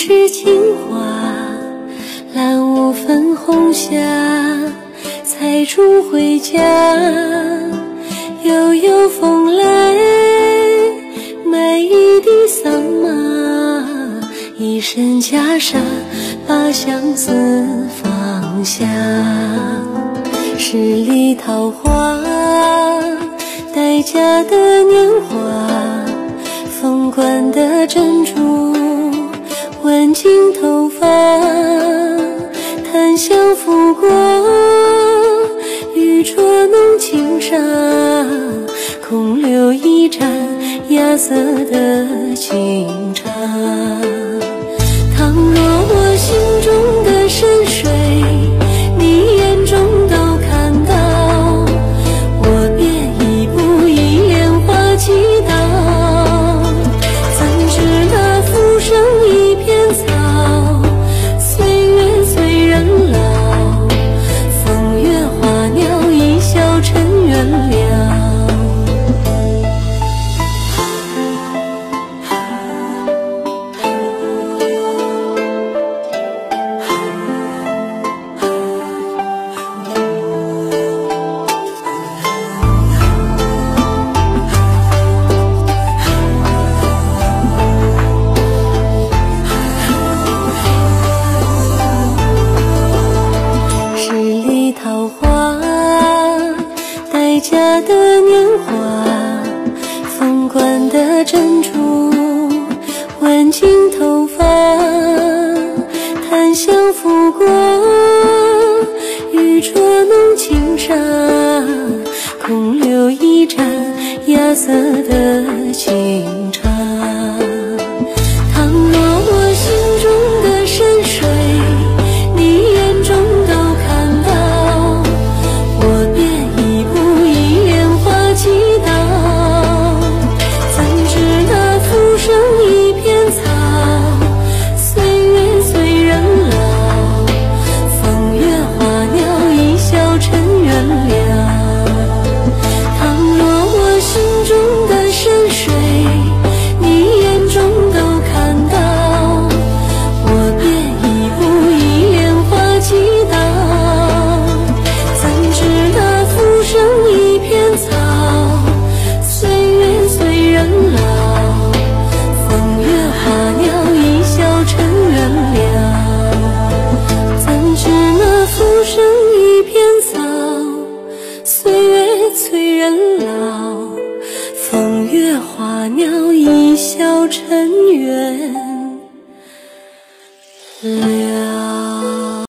池青花，蓝雾粉红霞，采竹回家，悠悠风来，买一地桑麻，一身袈裟，把相思放下。十里桃花，待嫁的年华，凤冠的珍珠，挽进头发，檀香拂过，玉镯弄轻纱，空留一盏芽色的清茶。倘若我心中的深水，你眼中都看到，我便一步一莲花祈祷。怎知那浮生一片草，岁月催人老，风月花鸟一笑尘缘了。桃花，待嫁的年华，凤冠的珍珠，挽进头发，檀香拂过，玉镯弄轻纱，空留一盏芽色的清茶。倘若我心中的深水，你眼中都看到，催人老，风月花鸟一笑尘缘了。